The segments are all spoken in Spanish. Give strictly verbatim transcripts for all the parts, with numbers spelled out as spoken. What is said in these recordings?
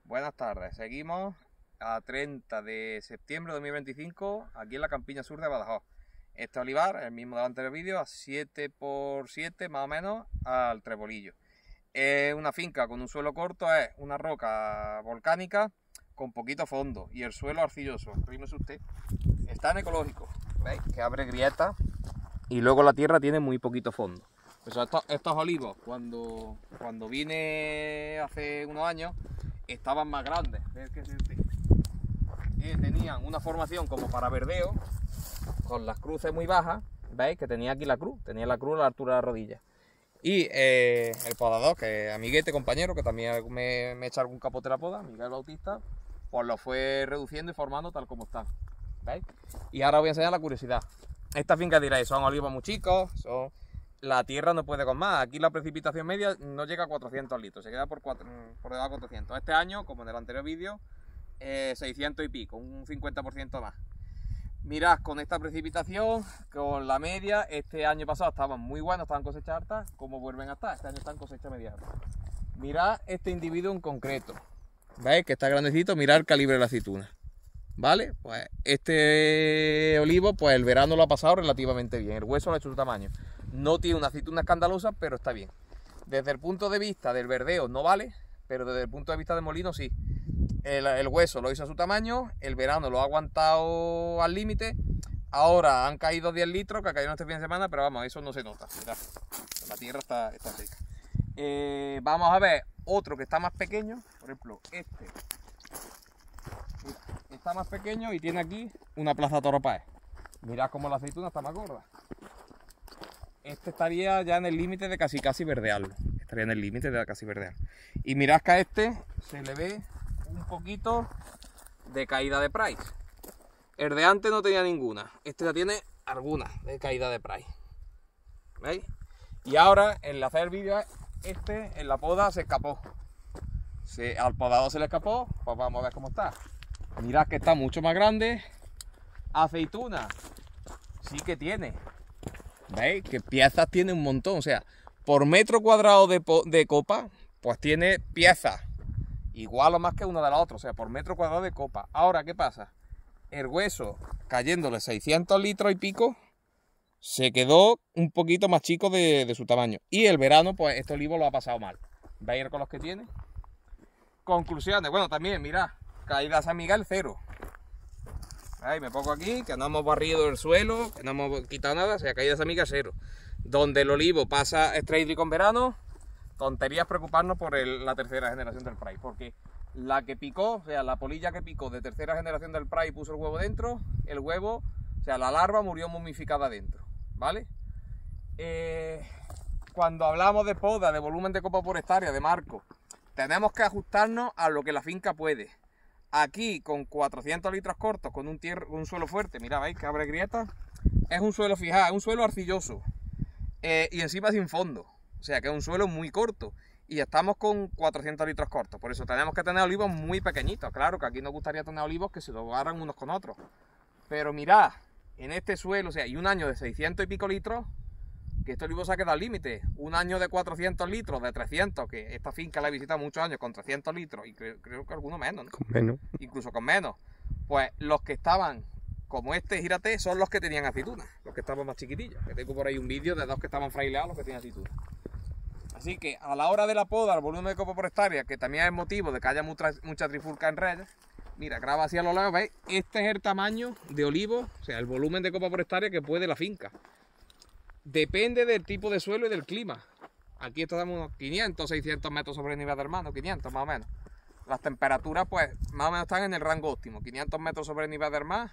Buenas tardes, seguimos a treinta de septiembre de dos mil veinticinco aquí en la Campiña Sur de Badajoz. Este olivar, el mismo delante del vídeo, a siete por siete más o menos al Trebolillo. Es una finca con un suelo corto, es una roca volcánica con poquito fondo y el suelo arcilloso. Rímese usted. Está en ecológico, ¿veis? Que abre grietas y luego la tierra tiene muy poquito fondo. Pues estos, estos olivos, cuando, cuando vine hace unos años, estaban más grandes. ¿Ves que eh, tenían una formación como para verdeo, con las cruces muy bajas. ¿Veis? Que tenía aquí la cruz, tenía la cruz a la altura de la rodilla. Y eh, el podador, que es amiguete, compañero, que también me, me echa algún capote de la poda, Miguel Bautista, pues lo fue reduciendo y formando tal como están. ¿Veis? Y ahora voy a enseñar la curiosidad. Esta finca diréis, son olivos muy chicos, son... la tierra no puede con más. Aquí la precipitación media no llega a cuatrocientos litros, se queda por, cuatro, por debajo de cuatrocientos. Este año, como en el anterior vídeo, eh, seiscientos y pico, un cincuenta por ciento más. Mirad, con esta precipitación, con la media, este año pasado estaban muy buenos, estaban cosecha alta, como vuelven a estar, este año están cosecha media alta. Mirad este individuo en concreto, ¿veis? Que está grandecito, mirad el calibre de la aceituna. ¿Vale? Pues este olivo, pues el verano lo ha pasado relativamente bien, el hueso lo ha hecho su tamaño. No tiene una aceituna escandalosa, pero está bien. Desde el punto de vista del verdeo no vale, pero desde el punto de vista de molino sí. El, el hueso lo hizo a su tamaño, el verano lo ha aguantado al límite. Ahora han caído diez litros, que cayeron este fin de semana, pero vamos, eso no se nota. Mirad, la tierra está, está seca. Eh, vamos a ver otro que está más pequeño, por ejemplo, este. Está más pequeño y tiene aquí una plaza Toro Páez. Mirad cómo la aceituna está más gorda. Este estaría ya en el límite de casi casi verdearlo. Estaría en el límite de casi verdearlo. Y mirad que a este se le ve un poquito de caída de price. El de antes no tenía ninguna. Este ya tiene alguna de caída de price. ¿Veis? Y ahora, en hacer el vídeo, este en la poda se escapó. Se, al podador se le escapó. Pues vamos a ver cómo está. Mirad que está mucho más grande. Aceituna sí que tiene. ¿Veis? Que piezas tiene un montón. O sea, por metro cuadrado de, de copa, pues tiene piezas igual o más que una de la otra. O sea, por metro cuadrado de copa. Ahora, ¿qué pasa? El hueso, cayéndole seiscientos litros y pico, se quedó un poquito más chico de, de su tamaño. Y el verano, pues este olivo lo ha pasado mal. ¿Veis el color que tiene? Conclusiones. Bueno, también, mirad. Caída San Miguel, cero. Ahí me pongo aquí, que no hemos barrido el suelo, que no hemos quitado nada, o sea, caída San Miguel, cero. Donde el olivo pasa estrés hídrico en verano, tonterías preocuparnos por el, la tercera generación del Pride, porque la que picó, o sea, la polilla que picó de tercera generación del Pride y puso el huevo dentro, el huevo, o sea, la larva murió momificada dentro, ¿vale? Eh, cuando hablamos de poda, de volumen de copa por hectárea, de marco, tenemos que ajustarnos a lo que la finca puede. Aquí con cuatrocientos litros cortos, con un, tierra, un suelo fuerte, mira, veis que abre grietas, es un suelo fijado, es un suelo arcilloso eh, y encima sin fondo, o sea que es un suelo muy corto y estamos con cuatrocientos litros cortos, por eso tenemos que tener olivos muy pequeñitos. Claro que aquí nos gustaría tener olivos que se lo agarran unos con otros, pero mirad, en este suelo, o sea, y un año de seiscientos y pico litros, que este olivo se ha quedado al límite. Un año de cuatrocientos litros, de trescientos, que esta finca la he visitado muchos años con trescientos litros, y creo, creo que alguno menos, ¿no? Con menos. Incluso con menos. Pues los que estaban, como este gírate, son los que tenían aceituna, los que estaban más chiquitillos. Que tengo por ahí un vídeo de dos que estaban fraileados, los que tenían aceituna. Así que a la hora de la poda, el volumen de copa por hectárea, que también es motivo de que haya mucha, mucha trifulca en redes, mira, graba así a lo largo, ¿veis? Este es el tamaño de olivo, o sea, el volumen de copa por hectárea que puede la finca. Depende del tipo de suelo y del clima. Aquí estamos unos quinientos, seiscientos metros sobre el nivel del mar, ¿no? quinientos más o menos. Las temperaturas, pues, más o menos están en el rango óptimo. quinientos metros sobre el nivel del mar.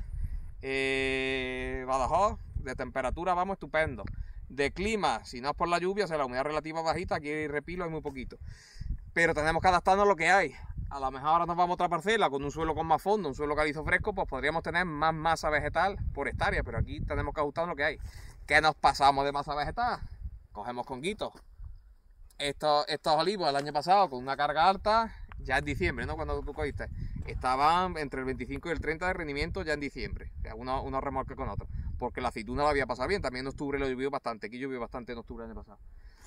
Eh, Badajoz, de temperatura, vamos, estupendo. De clima, si no es por la lluvia, o sea, la humedad relativa bajita, aquí hay repilo, hay muy poquito. Pero tenemos que adaptarnos a lo que hay. A lo mejor ahora nos vamos a otra parcela con un suelo con más fondo, un suelo calizo fresco, pues podríamos tener más masa vegetal por hectárea, pero aquí tenemos que ajustarnos a lo que hay. ¿Qué nos pasamos de masa vegetal? Cogemos conguitos. Estos, estos olivos el año pasado con una carga alta, ya en diciembre, ¿no? Cuando tú cogiste, estaban entre el veinticinco y el treinta de rendimiento ya en diciembre. O sea, unos uno remolques con otros. Porque la aceituna la había pasado bien. También en octubre lo llovió bastante. Aquí llovió bastante en octubre el año pasado.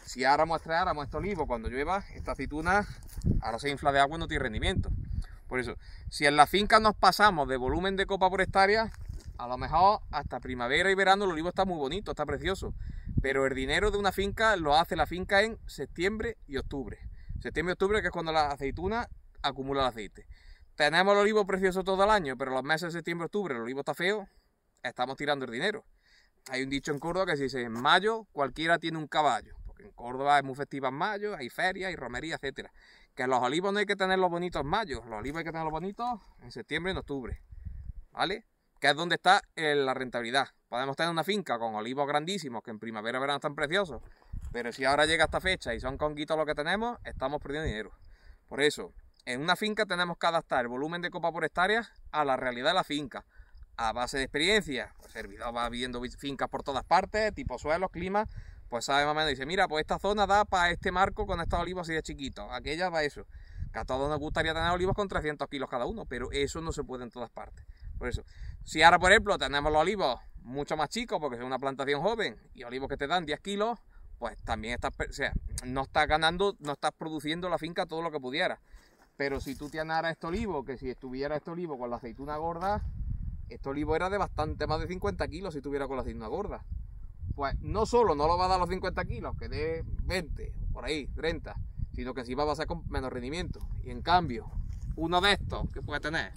si ahora mostráramos este olivo cuando llueva, esta aceituna ahora se infla de agua y no tiene rendimiento. Por eso, si en la finca nos pasamos de volumen de copa por hectárea, a lo mejor hasta primavera y verano el olivo está muy bonito, está precioso. Pero el dinero de una finca lo hace la finca en septiembre y octubre. Septiembre y octubre, que es cuando la aceituna acumula el aceite. Tenemos el olivo precioso todo el año, pero los meses de septiembre y octubre el olivo está feo, estamos tirando el dinero. Hay un dicho en Córdoba que se dice, en mayo cualquiera tiene un caballo. Porque en Córdoba es muy festiva en mayo, hay ferias, hay romería, etcétera. Que los olivos no hay que tenerlos bonitos en mayo, los olivos hay que tenerlos bonitos en septiembre y en octubre, ¿vale? Que es donde está eh, la rentabilidad. Podemos tener una finca con olivos grandísimos que en primavera y verano están preciosos, pero si ahora llega esta fecha y son conguitos lo que tenemos, estamos perdiendo dinero. Por eso, en una finca tenemos que adaptar el volumen de copa por hectárea a la realidad de la finca, a base de experiencia. Pues el servidor va viendo fincas por todas partes, tipo suelos, clima, pues sabe más o menos, dice, mira, pues esta zona da para este marco con estos olivos así de chiquitos, aquella va eso. Que a todos nos gustaría tener olivos con trescientos kilos cada uno, pero eso no se puede en todas partes. Por eso, si ahora, por ejemplo, tenemos los olivos mucho más chicos, porque es una plantación joven, y olivos que te dan diez kilos, pues también estás, o sea, no estás ganando, no estás produciendo la finca todo lo que pudiera. Pero si tú tienes ahora este olivo, que si estuviera este olivo con la aceituna gorda, este olivo era de bastante más de cincuenta kilos si tuviera con la aceituna gorda. Pues no solo no lo va a dar los cincuenta kilos, que dé veinte, por ahí, treinta, sino que sí va a ser con menos rendimiento. Y en cambio, uno de estos, que puede tener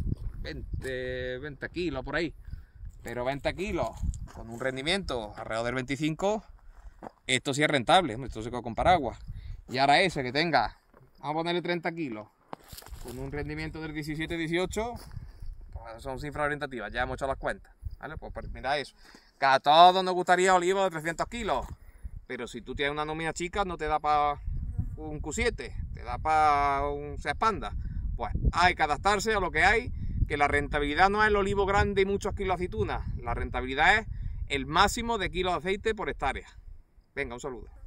veinte, veinte kilos por ahí, pero veinte kilos con un rendimiento alrededor del veinticinco, esto sí es rentable, esto se coge con paraguas. Y ahora ese que tenga, vamos a ponerle treinta kilos, con un rendimiento del diecisiete, dieciocho, pues son cifras orientativas, ya hemos hecho las cuentas, ¿vale? Pues mira eso, que a todos nos gustaría olivos de trescientos kilos, pero si tú tienes una nómina chica no te da para un Q siete, te da para un Seat Panda. Pues hay que adaptarse a lo que hay, que la rentabilidad no es el olivo grande y muchos kilos de aceituna, la rentabilidad es el máximo de kilos de aceite por hectárea. Venga, un saludo.